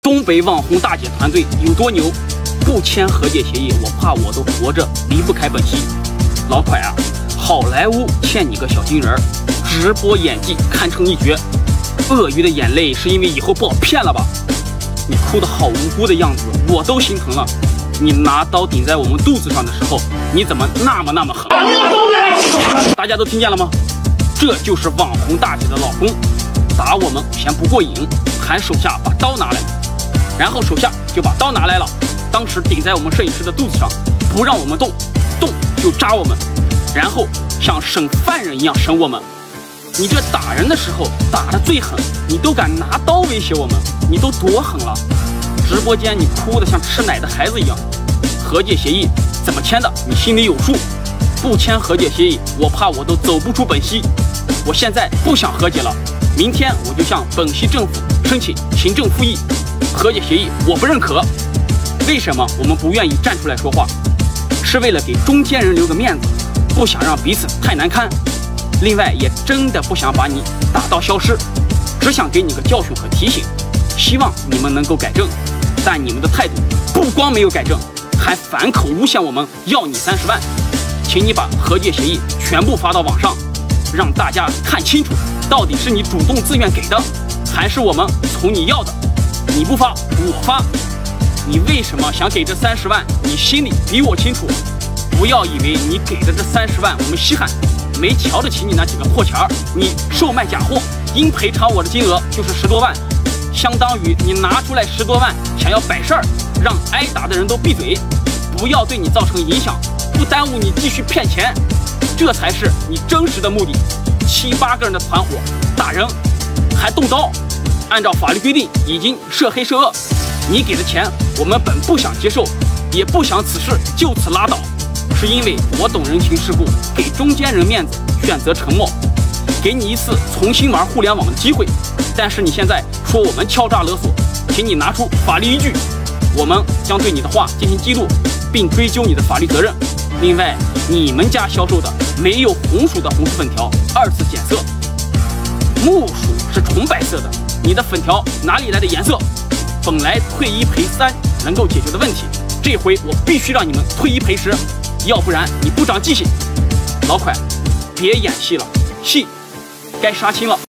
东北网红大姐团队有多牛？不签和解协议，我怕我都活着离不开本溪。老蒯啊，好莱坞欠你个小金人儿，直播演技堪称一绝。鳄鱼的眼泪是因为以后不好骗了吧？你哭得好无辜的样子，我都心疼了。你拿刀顶在我们肚子上的时候，你怎么那么狠？大家都听见了吗？这就是网红大姐的老公，打我们嫌不过瘾，喊手下把刀拿来，然后手下就把刀拿来了，当时顶在我们摄影师的肚子上，不让我们动，动就扎我们，然后像审犯人一样审我们。你这打人的时候打得最狠，你都敢拿刀威胁我们，你都多狠了！直播间你哭得像吃奶的孩子一样。和解协议怎么签的，你心里有数。不签和解协议，我怕我都走不出本溪。我现在不想和解了，明天我就向本溪政府申请行政复议。和解协议我不认可。为什么我们不愿意站出来说话？是为了给中间人留个面子，不想让彼此太难堪。另外也真的不想把你打到消失，只想给你个教训和提醒，希望你们能够改正。但你们的态度不光没有改正，还反口诬陷我们要你30万。请你把和解协议全部发到网上，让大家看清楚，到底是你主动自愿给的，还是我们从你要的。你不发我发。你为什么想给这30万，你心里比我清楚。不要以为你给的这30万我们稀罕，没瞧得起你那几个破钱儿。你售卖假货，应赔偿我的金额就是10多万，相当于你拿出来10多万想要摆事儿，让挨打的人都闭嘴，不要对你造成影响，不耽误你继续骗钱，这才是你真实的目的。7、8个人的团伙打人还动刀，按照法律规定已经涉黑涉恶。你给的钱我们本不想接受，也不想此事就此拉倒，是因为我懂人情世故，给中间人面子，选择沉默，给你一次重新玩互联网的机会。但是你现在说我们敲诈勒索，请你拿出法律依据，我们将对你的话进行记录，并追究你的法律责任。另外，你们家销售的没有红薯的红薯粉条2次检测，木薯是纯白色的，你的粉条哪里来的颜色？本来退1赔3能够解决的问题，这回我必须让你们退1赔10，要不然你不长记性。老蒯，别演戏了，戏该杀青了。